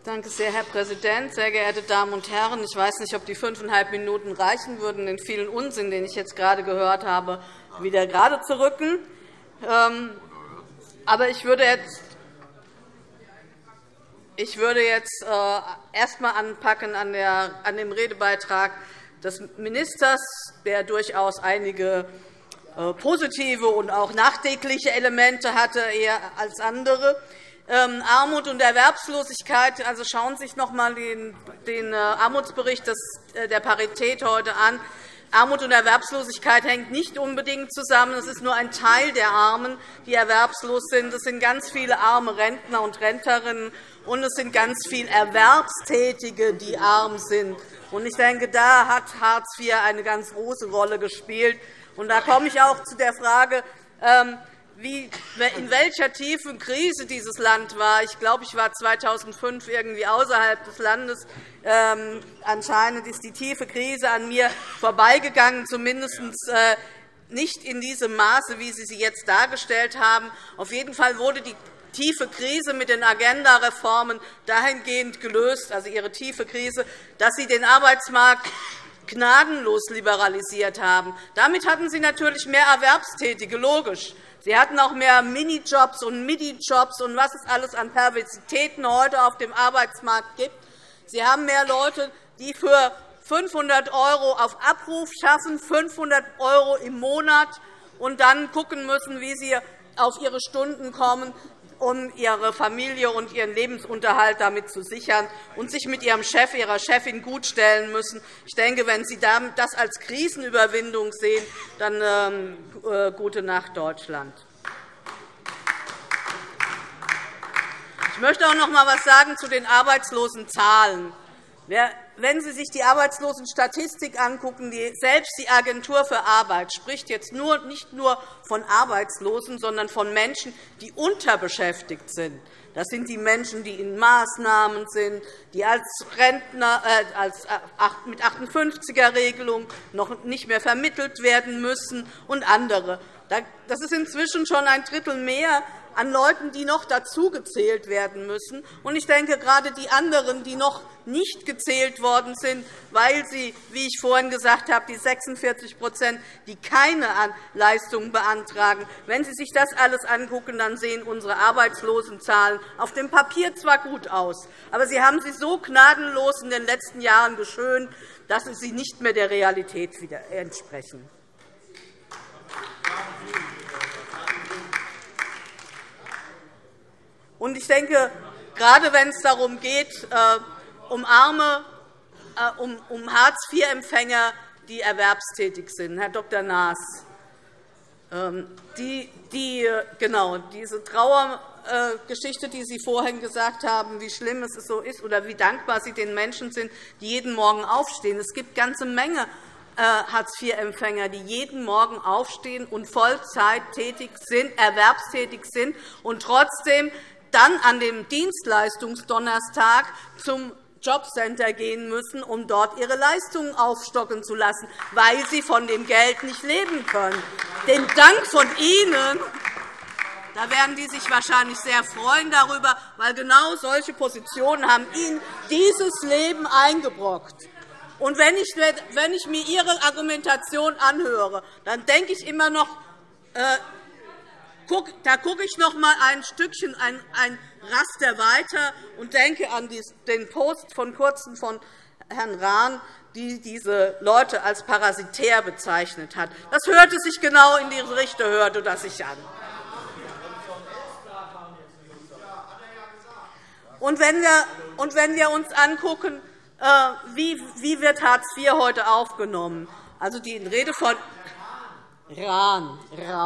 Danke sehr, Herr Präsident, sehr geehrte Damen und Herren! Ich weiß nicht, ob die 5,5 Minuten reichen würden, den vielen Unsinn, den ich jetzt gerade gehört habe, wieder gerade zu rücken. Aber ich würde jetzt erst einmal anpacken an dem Redebeitrag des Ministers, der durchaus einige positive und auch nachdenkliche Elemente hatte, eher als andere. Armut und Erwerbslosigkeit. Also schauen Sie sich noch einmal den Armutsbericht der Parität heute an. Armut und Erwerbslosigkeit hängt nicht unbedingt zusammen. Es ist nur ein Teil der Armen, die erwerbslos sind. Es sind ganz viele arme Rentner und Rentnerinnen, und es sind ganz viele Erwerbstätige, die arm sind. Ich denke, da hat Hartz IV eine ganz große Rolle gespielt. Und da komme ich auch zu der Frage, in welcher tiefen Krise dieses Land war. Ich glaube, ich war 2005 irgendwie außerhalb des Landes. Anscheinend ist die tiefe Krise an mir vorbeigegangen, zumindest nicht in diesem Maße, wie Sie sie jetzt dargestellt haben. Auf jeden Fall wurde die tiefe Krise mit den Agenda-Reformen dahingehend gelöst, also Ihre tiefe Krise, dass Sie den Arbeitsmarkt gnadenlos liberalisiert haben. Damit hatten Sie natürlich mehr Erwerbstätige, logisch. Sie hatten auch mehr Minijobs und Midijobs und was es alles an Perversitäten heute auf dem Arbeitsmarkt gibt. Sie haben mehr Leute, die für 500 € auf Abruf schaffen, 500 € im Monat, und dann schauen müssen, wie sie auf ihre Stunden kommen, um ihre Familie und ihren Lebensunterhalt damit zu sichern und sich mit ihrem Chef, ihrer Chefin gutstellen müssen. Ich denke, wenn Sie das als Krisenüberwindung sehen, dann gute Nacht, Deutschland. Ich möchte auch noch einmal etwas sagen zu den Arbeitslosenzahlen. Wenn Sie sich die Arbeitslosenstatistik angucken, selbst die Agentur für Arbeit spricht jetzt nicht nur von Arbeitslosen, sondern von Menschen, die unterbeschäftigt sind. Das sind die Menschen, die in Maßnahmen sind, die als Rentner mit 58er-Regelung noch nicht mehr vermittelt werden müssen, und andere. Das ist inzwischen schon ein Drittel mehr an Leuten, die noch dazugezählt werden müssen. Ich denke, gerade die anderen, die noch nicht gezählt worden sind, weil sie, wie ich vorhin gesagt habe, die 46 %, die keine Leistungen beantragen, wenn Sie sich das alles angucken, dann sehen unsere Arbeitslosenzahlen auf dem Papier zwar gut aus, aber Sie haben sie so gnadenlos in den letzten Jahren geschönt, dass sie nicht mehr der Realität entsprechen. Ich denke, gerade wenn es darum geht, um Hartz-IV-Empfänger, die erwerbstätig sind, Herr Dr. Naas, diese Trauergeschichte, die Sie vorhin gesagt haben, wie schlimm es so ist oder wie dankbar Sie den Menschen sind, die jeden Morgen aufstehen. Es gibt eine ganze Menge Hartz-IV-Empfänger, die jeden Morgen aufstehen und Vollzeit erwerbstätig sind und trotzdem dann an dem Dienstleistungsdonnerstag zum Jobcenter gehen müssen, um dort ihre Leistungen aufstocken zu lassen, weil sie von dem Geld nicht leben können. Den Dank von Ihnen, da werden die sich wahrscheinlich sehr freuen darüber, weil genau solche Positionen haben Ihnen dieses Leben eingebrockt. Und wenn ich mir Ihre Argumentation anhöre, dann denke ich immer noch, da gucke ich noch einmal ein Stückchen, ein Raster weiter und denke an den Post von Kurzem von Herrn Rahn, die diese Leute als parasitär bezeichnet hat. Das hörte sich genau in diese Richtung hörte das sich an. Und wenn wir uns angucken, wie wird Hartz IV heute aufgenommen? Also die Rede von Rahn.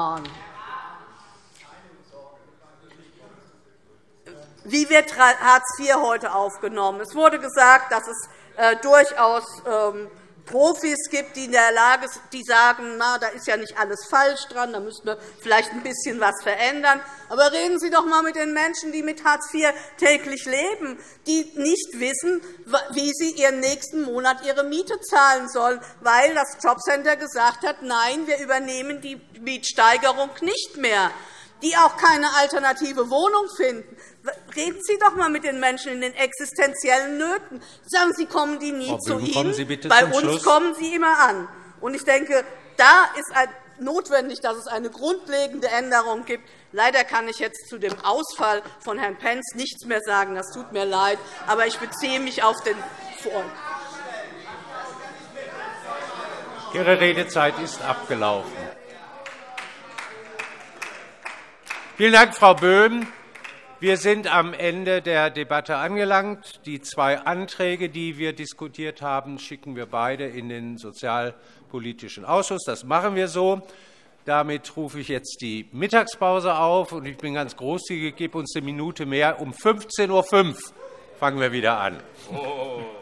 Wie wird Hartz IV heute aufgenommen? Es wurde gesagt, dass es durchaus Profis gibt, die in der Lage sind, die sagen, da ist ja nicht alles falsch dran, da müssen wir vielleicht ein bisschen was verändern. Aber reden Sie doch einmal mit den Menschen, die mit Hartz IV täglich leben, die nicht wissen, wie sie ihren nächsten Monat ihre Miete zahlen sollen, weil das Jobcenter gesagt hat, nein, wir übernehmen die Mietsteigerung nicht mehr. die auch keine alternative Wohnung finden. Reden Sie doch einmal mit den Menschen in den existenziellen Nöten. Sagen Sie, kommen die nie zu Ihnen? Bei uns kommen sie immer an. Und ich denke, da ist notwendig, dass es eine grundlegende Änderung gibt. Leider kann ich jetzt zu dem Ausfall von Herrn Pentz nichts mehr sagen. Das tut mir leid, aber ich beziehe mich auf den Vorfall. Ihre Redezeit ist abgelaufen. Vielen Dank, Frau Böhm. Wir sind am Ende der Debatte angelangt. Die 2 Anträge, die wir diskutiert haben, schicken wir beide in den Sozialpolitischen Ausschuss. Das machen wir so. Damit rufe ich jetzt die Mittagspause auf. Und ich bin ganz großzügig, gebe uns eine Minute mehr. Um 15:05 Uhr fangen wir wieder an. Oh.